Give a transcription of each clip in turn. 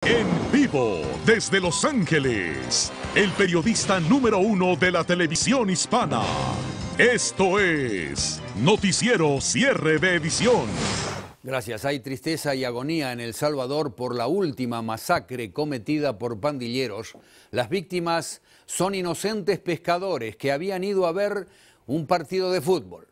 En vivo desde Los Ángeles, el periodista número 1 de la televisión hispana. Esto es Noticiero Cierre de Edición. Gracias. Hay tristeza y agonía en El Salvador por la última masacre cometida por pandilleros. Las víctimas son inocentes pescadores que habían ido a ver un partido de fútbol.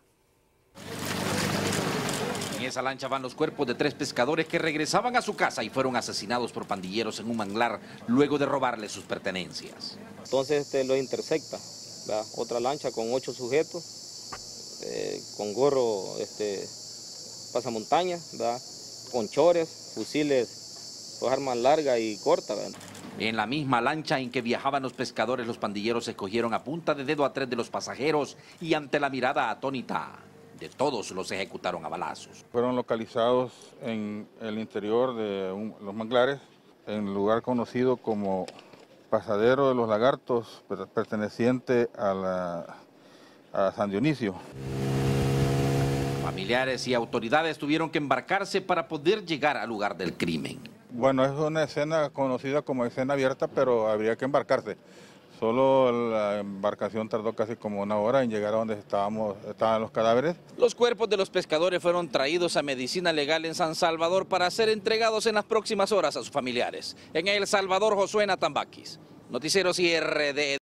En esa lancha van los cuerpos de 3 pescadores que regresaban a su casa y fueron asesinados por pandilleros en un manglar luego de robarles sus pertenencias. Entonces lo intersecta, ¿verdad? Otra lancha con 8 sujetos, con gorro pasamontañas, ¿verdad? Con chores, fusiles, dos armas largas y cortas, ¿verdad? En la misma lancha en que viajaban los pescadores, los pandilleros escogieron a punta de dedo a 3 de los pasajeros y ante la mirada atónita de todos los ejecutaron a balazos. Fueron localizados en el interior de los manglares, en el lugar conocido como Pasadero de los Lagartos, perteneciente a San Dionisio. Familiares y autoridades tuvieron que embarcarse para poder llegar al lugar del crimen. Bueno, es una escena conocida como escena abierta, pero habría que embarcarse. Solo la embarcación tardó casi como 1 hora en llegar a donde estaban los cadáveres. Los cuerpos de los pescadores fueron traídos a medicina legal en San Salvador para ser entregados en las próximas horas a sus familiares. En El Salvador, Josué Natambaquis, Noticiero Cierre de